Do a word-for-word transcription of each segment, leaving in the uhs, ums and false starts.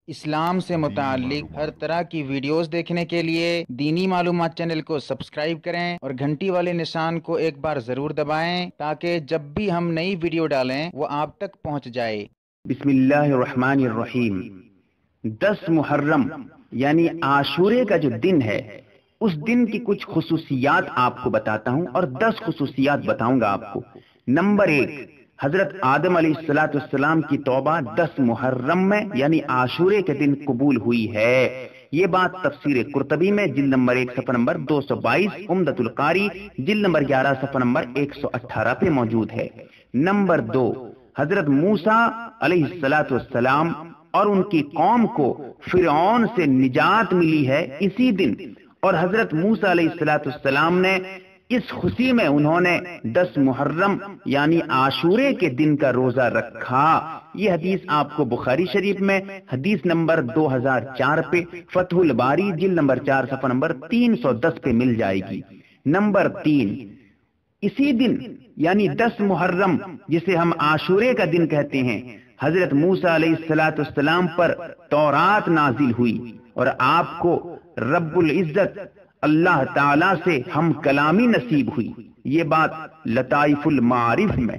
اسلام سے متعلق ہر طرح کی ویڈیوز دیکھنے کے لیے دینی معلومات چینل کو سبسکرائب کریں اور گھنٹی والے نشان کو ایک بار ضرور دبائیں تاکہ جب بھی ہم نئی ویڈیو ڈالیں وہ آپ تک پہنچ جائے۔ بسم اللہ الرحمن الرحیم۔ دس محرم یعنی عاشورے کا جو دن ہے اس دن کی کچھ خصوصیات آپ کو بتاتا ہوں اور دس خصوصیات بتاؤں گا آپ کو۔ نمبر ایک، حضرت آدم علیہ الصلوۃ والسلام کی توبہ دس محرم میں یعنی عاشورے کے دن قبول ہوئی ہے۔ یہ بات تفسیر قرطبی میں جلد نمبر ایک صفحہ نمبر دو سو بائیس، عمدۃ القاری جلد نمبر گیارہ صفحہ نمبر ایک سو اٹھارہ پہ موجود ہے۔ نمبر دو، حضرت موسیٰ علیہ الصلوۃ والسلام اور ان کی قوم کو فرعون سے نجات ملی ہے اسی دن، اور حضرت موسیٰ علیہ الصلوۃ والسلام نے اس خوشی میں انہوں نے دس محرم یعنی عاشورے کے دن کا روزہ رکھا۔ یہ حدیث آپ کو بخاری شریف میں حدیث نمبر دو ہزار چار پہ، فتح الباری جلد نمبر چار صفحہ نمبر تین سو دس پہ مل جائے گی۔ نمبر تین، اسی دن یعنی دس محرم جسے ہم عاشورے کا دن کہتے ہیں، حضرت موسیٰ علیہ الصلوۃ والسلام پر تورات نازل ہوئی اور آپ کو رب العزت اللہ تعالی سے ہم کلامی نصیب ہوئی۔ یہ بات لطائف المعارف میں،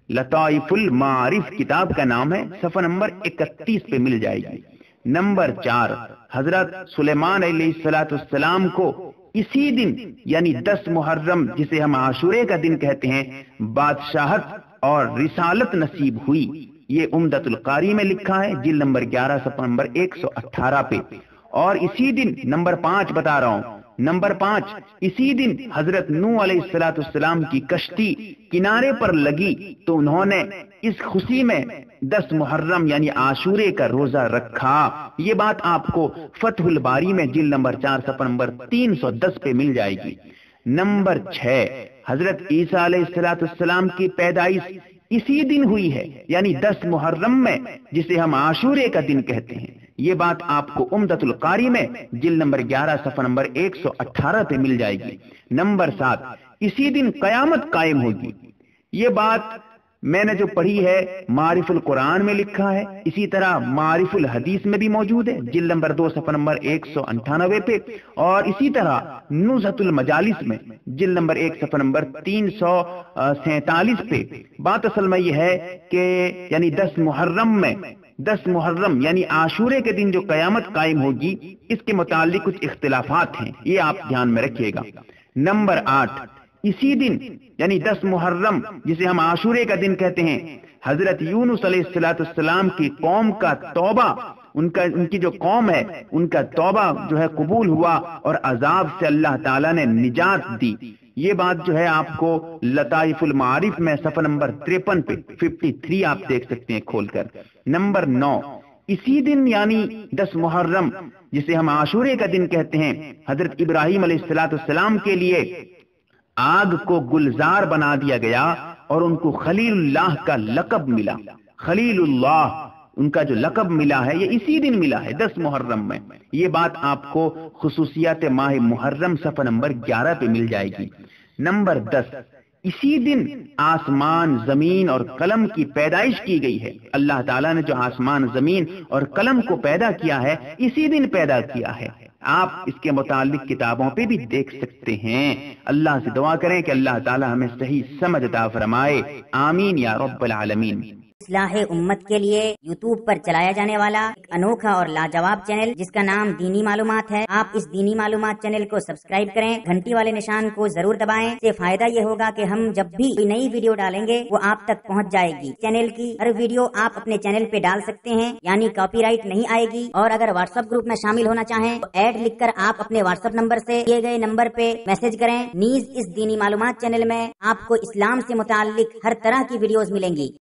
لطائف المعارف کتاب کا نام ہے، صفحہ نمبر اکتیس پہ مل جائے گی۔ نمبر چار، حضرت سلیمان علیہ الصلوۃ والسلام کو اسی دن یعنی دس محرم جسے ہم عاشورے کا دن کہتے ہیں بادشاہت اور رسالت نصیب ہوئی۔ یہ عمدۃ القاری میں لکھا ہے جلد نمبر گیارہ صفحہ نمبر ایک سو اٹھارہ پہ۔ اور اسی دن نمبر پانچ بتا رہا ہوں، نمبر پانچ، اسی دن حضرت نوح علیہ الصلوۃ والسلام کی کشتی کنارے پر لگی تو انہوں نے اس خوشی میں دس محرم یعنی عاشورے کا روزہ رکھا۔ یہ بات آپ کو فتح الباری میں جلد نمبر چار صفحہ نمبر تین سو دس پہ مل جائے گی۔ نمبر چھ، حضرت عیسیٰ علیہ الصلوۃ والسلام کی پیدائش اسی دن ہوئی ہے یعنی دس محرم میں جسے ہم عاشورے کا دن کہتے ہیں۔ یہ بات آپ کو عمدۃ القاری میں جلد نمبر گیارہ صفحہ نمبر ایک سو اٹھارہ پہ مل جائے گی۔ نمبر سات، اسی دن قیامت قائم ہوگی۔ یہ بات میں نے جو پڑھی ہے معارف القرآن میں لکھا ہے، اسی طرح معارف الحدیث میں بھی موجود ہے جلد نمبر دو صفحہ نمبر ایک سو انٹھانوے پہ، اور اسی طرح نزہۃ المجالس میں جلد نمبر ایک صفحہ نمبر تین سو سینتالیس پہ۔ بات اصل میں یہ ہے کہ یعنی دس محرم میں، دس محرم یعنی عاشورے کے دن جو قیامت قائم ہوگی اس کے متعلق کچھ اختلافات ہیں، یہ آپ دھیان میں رکھیے گا۔ نمبر آٹھ، اسی دن یعنی دس محرم جسے ہم عاشورے کا دن کہتے ہیں، حضرت یونس علیہ الصلوۃ والسلام کی قوم کا توبہ، ان کا ان کی جو قوم ہے ان کا توبہ جو ہے قبول ہوا اور عذاب سے اللہ تعالیٰ نے نجات دی۔ یہ بات جو ہے آپ کو لطائف المعارف میں صفحہ نمبر تریپن پہ ففٹی تھری آپ دیکھ سکتے ہیں کھول کر۔ نمبر نو، اسی دن یعنی دس محرم جسے ہم عاشورے کا دن کہتے ہیں، حضرت ابراہیم علیہ الصلوۃ والسلام کے لیے آگ کو گلزار بنا دیا گیا اور ان کو خلیل اللہ کا لقب ملا۔ خلیل اللہ ان کا جو لقب ملا ہے یہ اسی دن ملا ہے دس محرم میں۔ یہ بات آپ کو خصوصیات ماہ محرم صفحہ نمبر گیارہ پہ مل جائے گی۔ نمبر دس، اسی دن آسمان، زمین اور قلم کی پیدائش کی گئی ہے۔ اللہ تعالیٰ نے جو آسمان، زمین اور قلم کو پیدا کیا ہے اسی دن پیدا کیا ہے۔ آپ اس کے متعلق کتابوں پہ بھی دیکھ سکتے ہیں۔ اللہ سے دعا کریں کہ اللہ تعالیٰ ہمیں صحیح سمجھ عطا فرمائے، آمین یا رب العالمین۔ اصلاح امت کے لیے یوٹیوب پر چلایا جانے والا ایک انوکھا اور لاجواب چینل جس کا نام دینی معلومات ہے، آپ اس دینی معلومات چینل کو سبسکرائب کریں، گھنٹی والے نشان کو ضرور دبائیں۔ اس سے فائدہ یہ ہوگا کہ ہم جب بھی کوئی نئی ویڈیو ڈالیں گے وہ آپ تک پہنچ جائے گی۔ چینل کی ہر ویڈیو آپ اپنے چینل پہ ڈال سکتے ہیں، یعنی کاپی رائٹ نہیں آئے گی۔ اور اگر واٹس ایپ گروپ میں شامل ہونا چاہیں تو ایڈ لکھ کر آپ اپنے واٹس ایپ نمبر سے دیے گئے نمبر پہ میسج کریں۔ نیز اس دینی معلومات چینل میں آپ کو اسلام سے متعلق ہر طرح کی ویڈیوز ملیں گی۔